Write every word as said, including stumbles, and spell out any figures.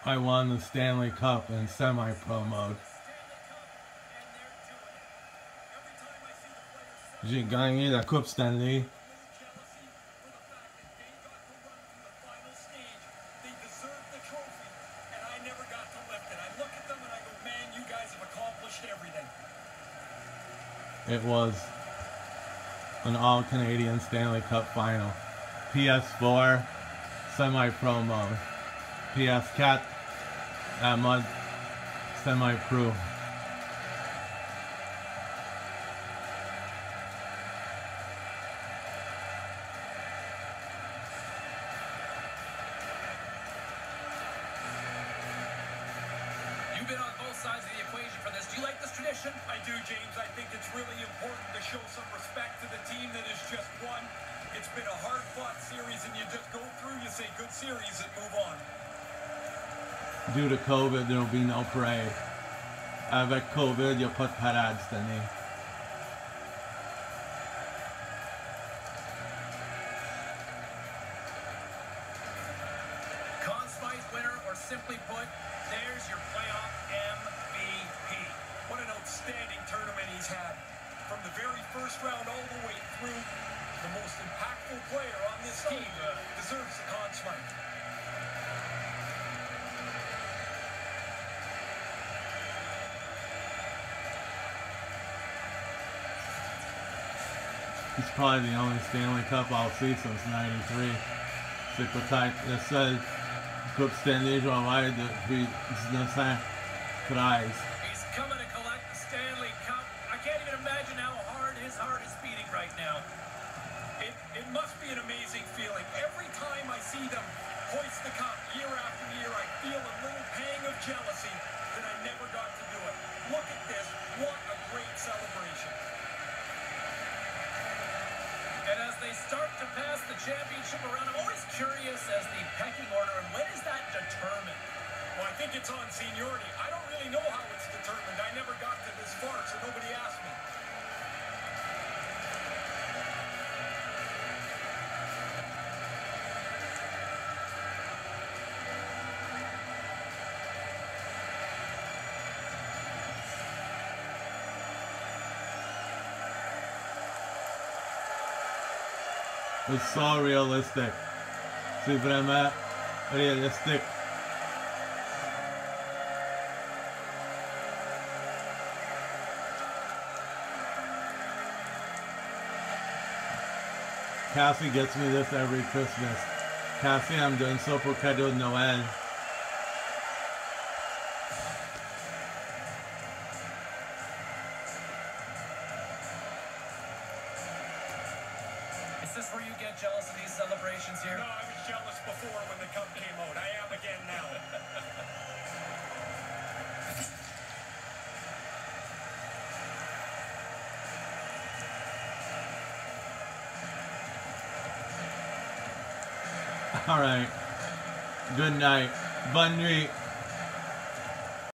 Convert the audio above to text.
I won the Stanley Cup in semi-pro mode. J'ai gagné la Coupe Stanley. It was an all-Canadian Stanley Cup final. P S four, semi-pro mode. P S four, uh, mode, semi-pro. You've been on both sides of the equation for this. Do you like this tradition? I do, James. I think it's really important to show some respect to the team that has just won. It's been a hard-fought series, and you just go through, you say good series, and move on. Due to COVID, there will be no parade. Avec COVID, il n'y a pas de parade cette année. Conn Smythe winner, or simply put, there's your playoff M V P. What an outstanding tournament he's had. From the very first round all the way through, the most impactful player on this team uh, deserves the Conn Smythe. He's probably the only Stanley Cup I'll see since ninety-three. C'est peut-être le seul Coupe Stanley je vais avoir depuis nineteen thirteen. He's coming to collect the Stanley Cup. I can't even imagine how hard his heart is beating right now. It, it must be an amazing feeling. Every time I see them hoist the cup year after year, I feel a little pang of jealousy that I never got to do it. Look at this. What a great celebration. And as they start to pass the championship around, I'm always curious as the pecking order, and when is that determined? Well, I think it's on seniority. I don't really know how it's determined. I never got to this far, so nobody asked me. It's so realistic. C'est vraiment réalistique. Cassie gets me this every Christmas. Cassie, I'm doing ça pour cadeau de Noël. Is this where you get jealous of these celebrations here? No, I was jealous before when the cup came out. I am again now. All right. Good night. Bonne nuit.